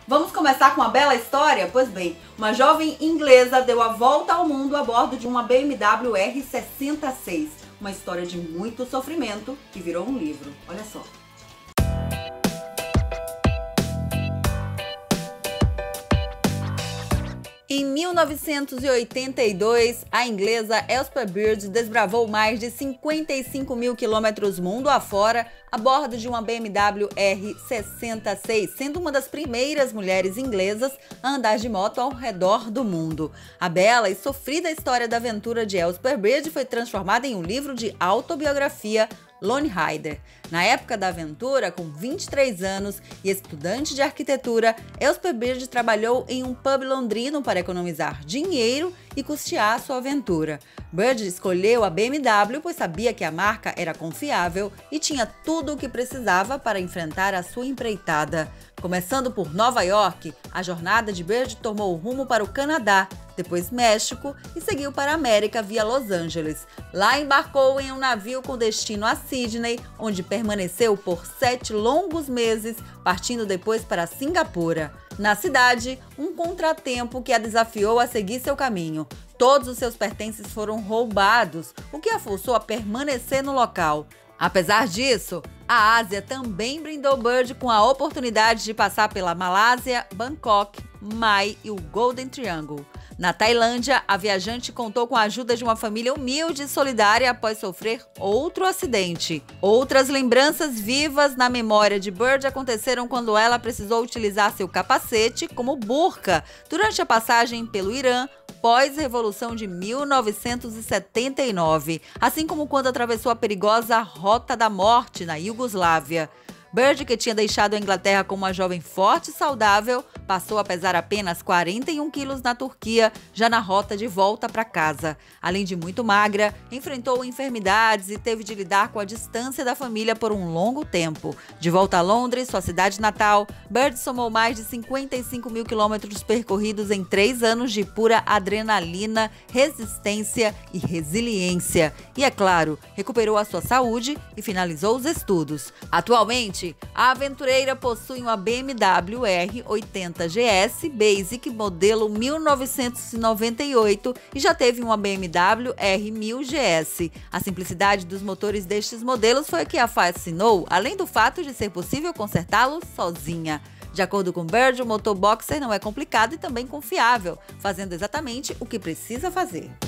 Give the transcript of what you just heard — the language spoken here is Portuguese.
Vamos começar com uma bela história? Pois bem, uma jovem inglesa deu a volta ao mundo a bordo de uma BMW R66. Uma história de muito sofrimento que virou um livro. Olha só. Em 1982, a inglesa Elspeth Bird desbravou mais de 55 mil quilômetros mundo afora a bordo de uma BMW R66, sendo uma das primeiras mulheres inglesas a andar de moto ao redor do mundo. A bela e sofrida história da aventura de Elspeth Bird foi transformada em um livro de autobiografia, Lone Rider. Na época da aventura, com 23 anos e estudante de arquitetura, Elspeth Bird trabalhou em um pub londrino para economizar dinheiro e custear sua aventura. Bird escolheu a BMW pois sabia que a marca era confiável e tinha tudo o que precisava para enfrentar a sua empreitada. Começando por Nova York, a jornada de Bird tomou o rumo para o Canadá, depois México e seguiu para a América via Los Angeles. Lá embarcou em um navio com destino a Sydney, onde permaneceu por 7 longos meses, partindo depois para Singapura. Na cidade, um contratempo que a desafiou a seguir seu caminho. Todos os seus pertences foram roubados, o que a forçou a permanecer no local. Apesar disso, a Ásia também brindou Bird com a oportunidade de passar pela Malásia, Bangkok, Mai e o Golden Triangle. Na Tailândia, a viajante contou com a ajuda de uma família humilde e solidária após sofrer outro acidente. Outras lembranças vivas na memória de Bird aconteceram quando ela precisou utilizar seu capacete como burca durante a passagem pelo Irã pós-revolução de 1979, assim como quando atravessou a perigosa Rota da Morte na Iugoslávia. Bird, que tinha deixado a Inglaterra como uma jovem forte e saudável, passou a pesar apenas 41 quilos na Turquia, já na rota de volta para casa. Além de muito magra, enfrentou enfermidades e teve de lidar com a distância da família por um longo tempo. De volta a Londres, sua cidade natal, Bird somou mais de 55 mil quilômetros percorridos em 3 anos de pura adrenalina, resistência e resiliência. E, é claro, recuperou a sua saúde e finalizou os estudos. Atualmente, a aventureira possui uma BMW R80 GS Basic modelo 1998 e já teve uma BMW R1000 GS. A simplicidade dos motores destes modelos foi o que a fascinou, além do fato de ser possível consertá-los sozinha. De acordo com Bird, o motor Boxer não é complicado e também confiável, fazendo exatamente o que precisa fazer.